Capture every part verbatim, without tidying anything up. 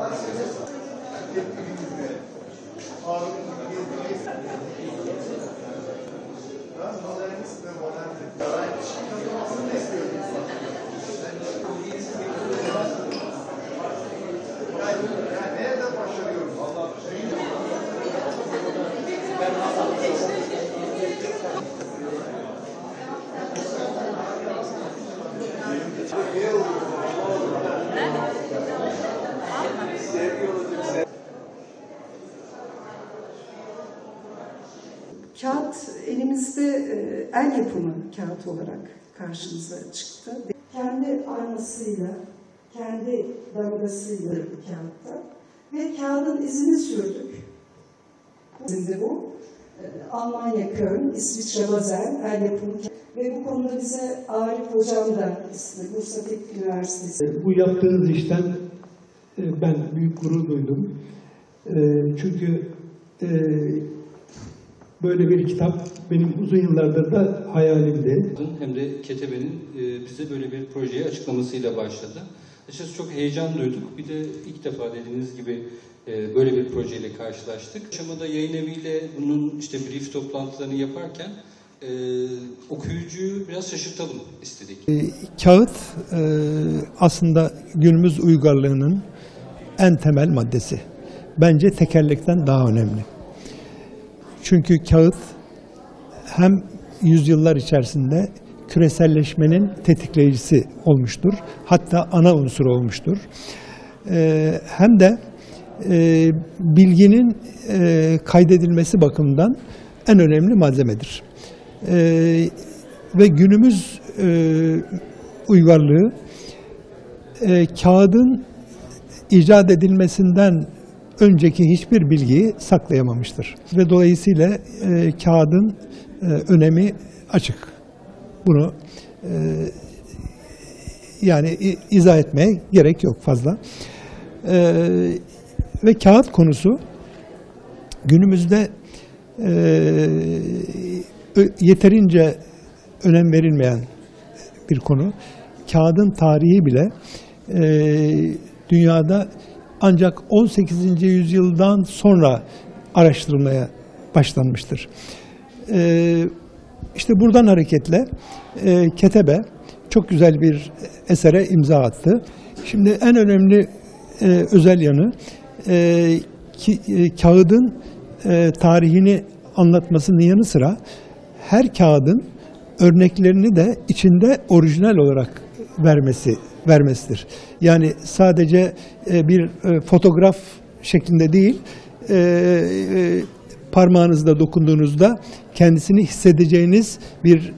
Kağıt elimizde e, el yapımı kağıt olarak karşımıza çıktı. Kendi aynasıyla, kendi damgasıyla kağıtta ve kağıdın izini sürdük. Şimdi bu e, Almanya Köln, İsviçre Basel el yapımı ve bu konuda bize Arif Hocam da Bursa Teknik Üniversitesi. Bu yaptığınız işten e, ben büyük gurur duydum. E, çünkü e, böyle bir kitap benim uzun yıllardır da hayalimdi. Hem de Ketebe'nin bize böyle bir projeyi açıklamasıyla başladı. Açıkçası çok heyecan duyduk. Bir de ilk defa dediğiniz gibi böyle bir projeyle karşılaştık. Aşamada yayın eviyle bunun işte brief toplantılarını yaparken e, okuyucuyu biraz şaşırtalım istedik. E, kağıt e, aslında günümüz uygarlığının en temel maddesi. Bence tekerlekten daha önemli. Çünkü kağıt hem yüzyıllar içerisinde küreselleşmenin tetikleyicisi olmuştur. Hatta ana unsur olmuştur. Ee, hem de e, bilginin e, kaydedilmesi bakımından en önemli malzemedir. Ee, ve günümüz e, uygarlığı e, kağıdın icat edilmesinden önceki hiçbir bilgiyi saklayamamıştır. Ve dolayısıyla e, kağıdın e, önemi açık. Bunu e, yani izah etmeye gerek yok fazla. E, ve kağıt konusu günümüzde e, yeterince önem verilmeyen bir konu. Kağıdın tarihi bile e, dünyada ancak on sekizinci yüzyıldan sonra araştırılmaya başlanmıştır. Ee, işte buradan hareketle e, Ketebe çok güzel bir esere imza attı. Şimdi en önemli e, özel yanı e, ki, e, kağıdın e, tarihini anlatmasının yanı sıra her kağıdın örneklerini de içinde orijinal olarak vermesi vermesidir. Yani sadece bir fotoğraf şeklinde değil, parmağınızla dokunduğunuzda kendisini hissedeceğiniz bir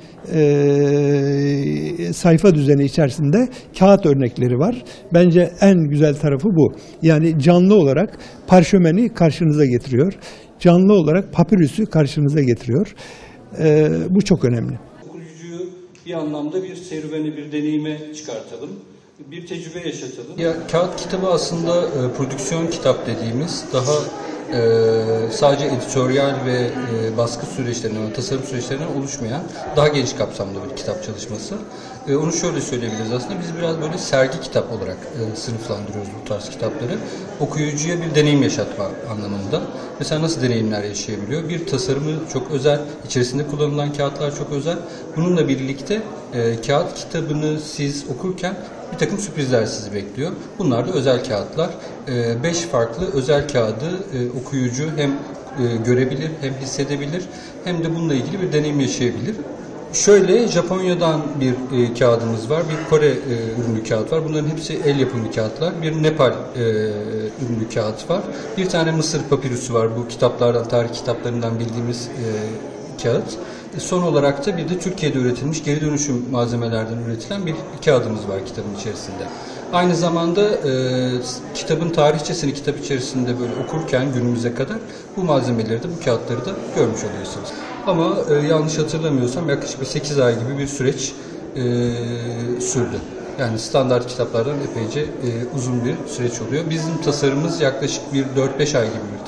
sayfa düzeni içerisinde kağıt örnekleri var. Bence en güzel tarafı bu. Yani canlı olarak parşömeni karşınıza getiriyor. Canlı olarak papirüsü karşınıza getiriyor. Bu çok önemli. Okuyucuyu bir anlamda bir serüveni, bir deneyime çıkartalım. Bir tecrübe yaşatalım. Ya kağıt kitabı aslında e, prodüksiyon kitap dediğimiz daha e, sadece editoryal ve e, baskı süreçlerinden, tasarım süreçlerinden oluşmayan daha geniş kapsamlı bir kitap çalışması. E, onu şöyle söyleyebiliriz aslında biz biraz böyle sergi kitap olarak e, sınıflandırıyoruz bu tarz kitapları. Okuyucuya bir deneyim yaşatma anlamında. Mesela nasıl deneyimler yaşayabiliyor? Bir tasarımı çok özel, içerisinde kullanılan kağıtlar çok özel. Bununla birlikte e, kağıt kitabını siz okurken bir takım sürprizler sizi bekliyor. Bunlar da özel kağıtlar. E, beş farklı özel kağıdı e, okuyucu hem e, görebilir, hem hissedebilir, hem de bununla ilgili bir deneyim yaşayabilir. Şöyle Japonya'dan bir e, kağıdımız var, bir Kore e, ürünlü kağıt var. Bunların hepsi el yapımı kağıtlar. Bir Nepal e, ürünlü kağıt var. Bir tane Mısır papirüsü var. Bu kitaplardan, tarih kitaplarından bildiğimiz e, kağıt. E, son olarak da bir de Türkiye'de üretilmiş geri dönüşüm malzemelerden üretilen bir kağıdımız var kitabın içerisinde. Aynı zamanda e, kitabın tarihçesini kitap içerisinde böyle okurken günümüze kadar bu malzemeleri de, bu kağıtları da görmüş oluyorsunuz. Ama e, yanlış hatırlamıyorsam yaklaşık bir sekiz ay gibi bir süreç e, sürdü. Yani standart kitaplardan epeyce e, uzun bir süreç oluyor. Bizim tasarımımız yaklaşık bir dört beş ay gibi bir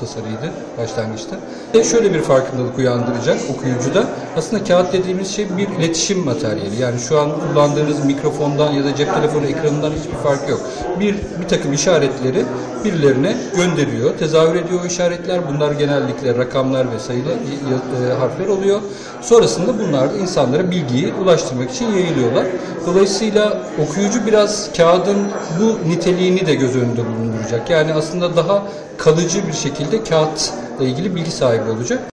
tasarıydı başlangıçta. Ve şöyle bir farkındalık uyandıracak okuyucuda. Aslında kağıt dediğimiz şey bir iletişim materyali. Yani şu an kullandığınız mikrofondan ya da cep telefonu ekranından hiçbir fark yok. Bir, bir takım işaretleri birilerine gönderiyor, tezahür ediyor o işaretler. Bunlar genellikle rakamlar ve sayılı e, harfler oluyor. Sonrasında bunlar da insanlara bilgiyi ulaştırmak için yayılıyorlar. Dolayısıyla okuyucu biraz kağıdın bu niteliğini de göz önünde bulunduracak. Yani aslında daha kalıcı bir şekilde kağıtla ilgili bilgi sahibi olacak.